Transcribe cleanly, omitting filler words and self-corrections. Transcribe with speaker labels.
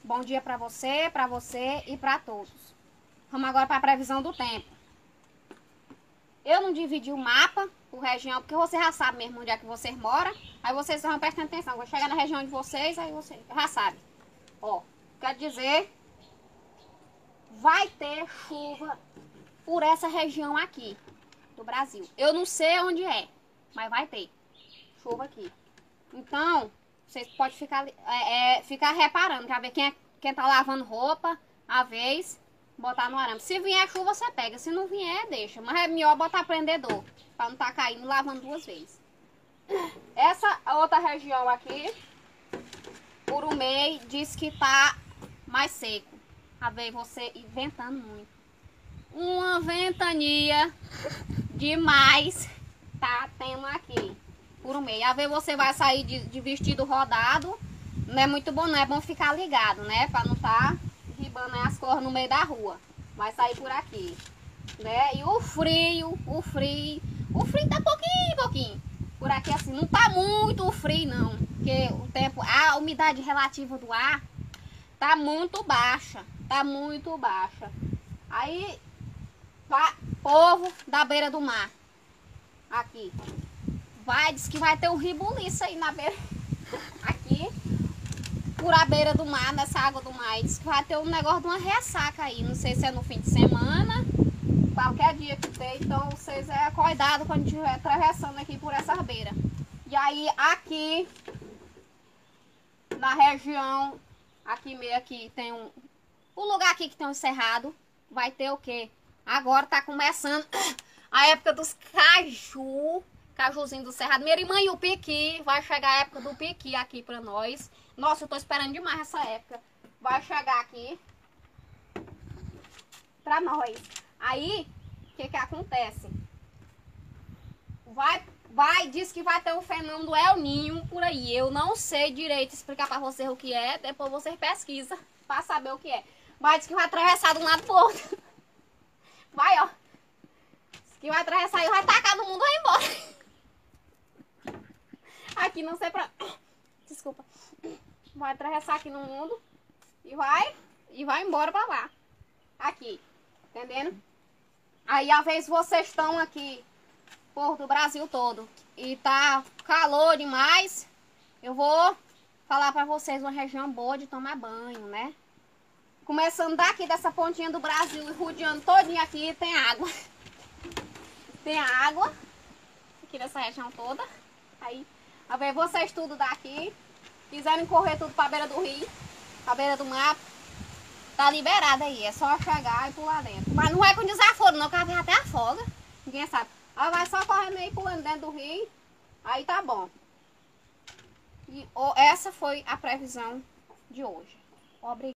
Speaker 1: Bom dia pra você e pra todos. Vamos agora pra previsão do tempo. Eu não dividi o mapa por região, porque você já sabe mesmo onde é que vocês moram. Aí vocês vão prestando atenção. Quando chegar na região de vocês, aí você já sabe. Ó, quer dizer, vai ter chuva por essa região aqui do Brasil. Eu não sei onde é, mas vai ter chuva aqui. Então, vocês podem ficar reparando, pra ver quem tá lavando roupa, a vez, botar no arame. Se vier chuva, você pega. Se não vier, deixa. Mas é melhor botar prendedor, pra não tá caindo lavando duas vezes. Essa outra região aqui, Urumei, diz que tá mais seco. A ver você ventando muito. Uma ventania demais tá tendo aqui. Urumei. A ver você vai sair de vestido rodado. Não é muito bom, não. É bom ficar ligado, né? Pra não tá ribando as corras no meio da rua. Vai sair por aqui, né? E o frio tá pouquinho. Por aqui assim, não tá muito frio não. Porque o tempo, a umidade relativa do ar tá muito baixa. Tá muito baixa. Aí, povo da beira do mar. Aqui. Diz que vai ter um ribuliço aí na beira. Aqui. Por a beira do mar, nessa água do mar. Diz que vai ter um negócio de uma ressaca aí. Não sei se é no fim de semana. Qualquer dia que tem. Então vocês cuidado quando estiver atravessando aqui por essa beira. E aí aqui. Na região. Aqui meio aqui tem um. O lugar aqui que tem um cerrado. Vai ter o quê? Agora tá começando a época dos caju. Cajuzinho do cerrado. Minha irmã e o piqui. Vai chegar a época do piqui aqui pra nós. Nossa, eu tô esperando demais essa época. Vai chegar aqui pra nós. Aí, o que que acontece? Diz que vai ter um fenômeno do El Ninho por aí. Eu não sei direito explicar pra vocês o que é. Depois vocês pesquisam pra saber o que é. Mas diz que vai atravessar de um lado pro outro. Vai, ó. Diz que vai atravessar e vai tacar no mundo e vai embora. Aqui não sei pra... Desculpa. Vai atravessar aqui no mundo e vai embora pra lá. Aqui. Entendendo? Aí, às vezes, vocês estão aqui por do Brasil todo e tá calor demais, eu vou falar pra vocês uma região boa de tomar banho, né? Começando daqui dessa pontinha do Brasil e rodeando todinho aqui, tem água. Tem água aqui nessa região toda. Aí, a ver vocês tudo daqui, quiserem correr tudo pra beira do rio, pra beira do mar, tá liberado aí, é só chegar e pular dentro. Mas não vai com desaforo não, que a até afoga, ninguém sabe. Aí vai só correndo aí, pulando dentro do rio, aí tá bom. E essa foi a previsão de hoje. Obrigada.